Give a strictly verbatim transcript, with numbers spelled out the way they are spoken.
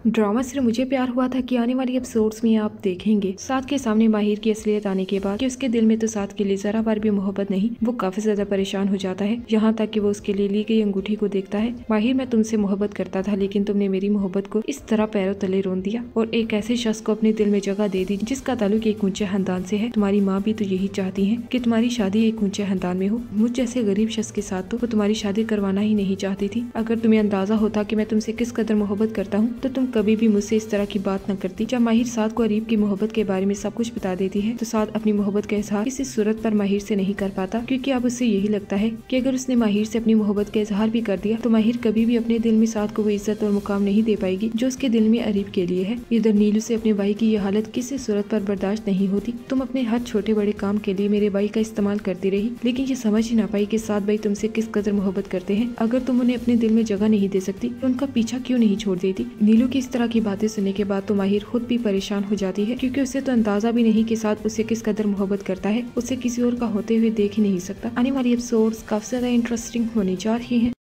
Drama सिर्फ मुझे प्यार हुआ था कि आने वाली एपिसोड्स में आप देखेंगे साद के सामने माहिर की असलियत आने के बाद कि उसके दिल में तो साद के लिए जरा बार भी मोहब्बत नहीं। वो काफी ज्यादा परेशान हो जाता है, यहाँ तक कि वो उसके लिए ली गई अंगूठी को देखता है। माहिर, मैं तुमसे मोहब्बत करता था लेकिन तुमने मेरी मोहब्बत को इस तरह पैरों तले रोन दिया और एक ऐसे शख्स को अपने दिल में जगह दे दी जिसका ताल्लुक एक ऊंचे खानदान से है। तुम्हारी माँ भी तो यही चाहती है कि तुम्हारी शादी एक ऊंचे खानदान में हो। मुझ जैसे गरीब शख्स के साथ तो वो तुम्हारी शादी करवाना ही नहीं चाहती थी। अगर तुम्हें अंदाजा होता कि मैं तुमसे किस कदर मोहब्बत करता हूँ तो तुम कभी भी मुझसे इस तरह की बात न करती। जब माहिर साद को अरीब की मोहब्बत के बारे में सब कुछ बता देती है तो साद अपनी मोहब्बत का इजहार किसी सूरत पर माहिर से नहीं कर पाता, क्योंकि अब उसे यही लगता है कि अगर उसने माहिर से अपनी मोहब्बत का इजहार भी कर दिया तो माहिर कभी भी अपने दिल में साद को वो इज्जत और मुकाम नहीं दे पाएगी जो उसके दिल में अरीब के लिए है। इधर नीलू से अपने भाई की यह हालत किसी सूरत पर बर्दाश्त नहीं होती। तुम अपने हर छोटे बड़े काम के लिए मेरे भाई का इस्तेमाल करती रही, लेकिन ये समझ ही ना पाई कि साद भाई तुमसे किस कदर मोहब्बत करते हैं। अगर तुम उन्हें अपने दिल में जगह नहीं दे सकती तो उनका पीछा क्यों नहीं छोड़ देती। नीलू की इस तरह की बातें सुनने के बाद तो माहिर खुद भी परेशान हो जाती है, क्योंकि उसे तो अंदाजा भी नहीं कि साद उसे किस कदर मोहब्बत करता है। उसे किसी और का होते हुए देख ही नहीं सकता। आने वाली एपिसोड्स काफी ज्यादा इंटरेस्टिंग होने जा रही हैं।